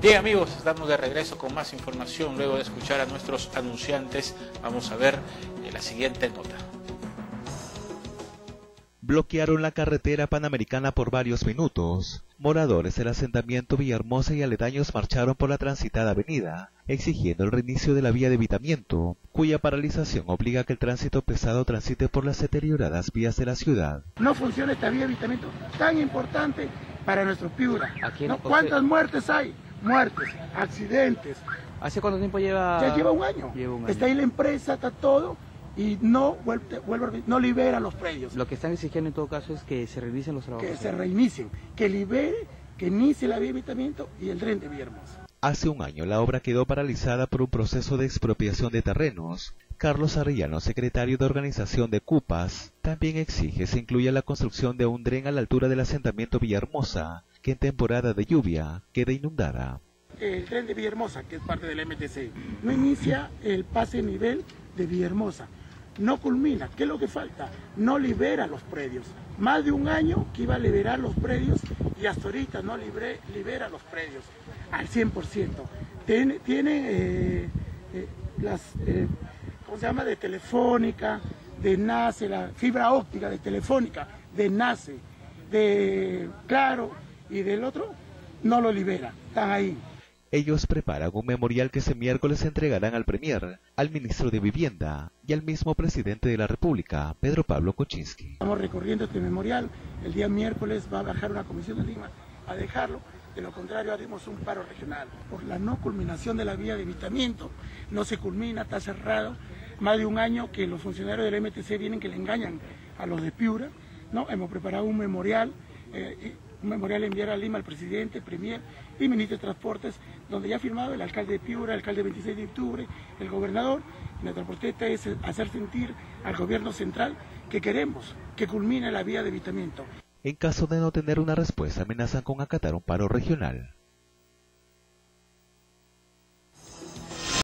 Bien amigos, estamos de regreso con más información. Luego de escuchar a nuestros anunciantes, vamos a ver la siguiente nota. Bloquearon la carretera panamericana por varios minutos. Moradores del asentamiento Villahermosa y aledaños marcharon por la transitada avenida, exigiendo el reinicio de la vía de evitamiento, cuya paralización obliga a que el tránsito pesado transite por las deterioradas vías de la ciudad. No funciona esta vía de evitamiento tan importante para nuestro Piura. ¿No? ¿Cuántas muertes hay? Muertes, accidentes. ¿Hace cuánto tiempo lleva? Ya lleva un año. Está ahí la empresa, está todo, y no libera los predios. Lo que están exigiendo en todo caso es que se reinicien los trabajos. Que se reinicien, que libere, que inicie la vía de evitamiento y el tren de Villahermosa. Hace un año la obra quedó paralizada por un proceso de expropiación de terrenos. Carlos Arellano, secretario de organización de Cupas, también exige se incluya la construcción de un tren a la altura del asentamiento Villahermosa, que en temporada de lluvia queda inundada. El tren de Villahermosa, que es parte del MTC, no inicia el pase nivel de Villahermosa, no culmina. ¿Qué es lo que falta? No libera los predios. Más de un año que iba a liberar los predios y hasta ahorita no libera los predios al 100%. Tiene ¿cómo se llama? De Telefónica, de NACE, la fibra óptica de Telefónica, de NACE, de Claro y del otro, no lo libera, están ahí. Ellos preparan un memorial que ese miércoles entregarán al Premier, al ministro de Vivienda y al mismo presidente de la República, Pedro Pablo Kuczynski. Estamos recorriendo este memorial, el día miércoles va a bajar una comisión de Lima a dejarlo, de lo contrario haremos un paro regional. Por la no culminación de la vía de evitamiento, no se culmina, está cerrado, más de un año que los funcionarios del MTC vienen que le engañan a los de Piura, ¿no? Hemos preparado un memorial enviar a Lima al presidente, premier y ministro de Transportes, donde ya ha firmado el alcalde de Piura, el alcalde 26 de octubre, el gobernador. Nuestra protesta es hacer sentir al gobierno central que queremos que culmine la vía de evitamiento. En caso de no tener una respuesta, amenazan con acatar un paro regional.